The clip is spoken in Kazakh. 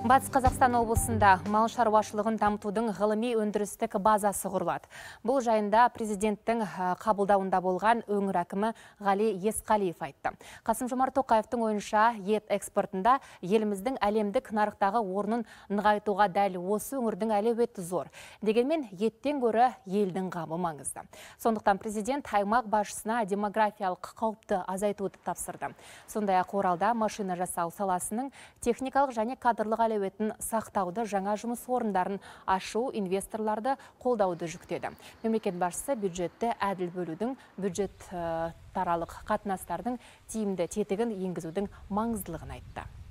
Батыс Қазақстан облысында мал шаруашылығын дамытудың ғылыми өндірістік базасы құрылады. Бұл жайында президенттің қабылдауында болған өңір әкімі Ғали Есқалиев айтты. Қасым-Жомарт Тоқаевтың ойынша ет экспортында еліміздің әлемдік нарықтағы орнын нығайтуға дәл осы өңірдің әлеуеті зор. Дегенмен еттен гөрі елдің қамы маңызды. Сондықтан президент аймақ басшысына демографиялық қауіпті азайтуды тапсырды. Сондай-ақ Оралда машина жасау саласының техникалық және кадрлық әлеуетін сақтауды, жаңа жұмыс орындарын ашу, инвесторларды қолдауды жүктеді. Мемлекет басшысы бюджетті әділ бөлудің, бюджет таралық қатынастардың тиімді тетігін енгізудің маңыздылығын айтты.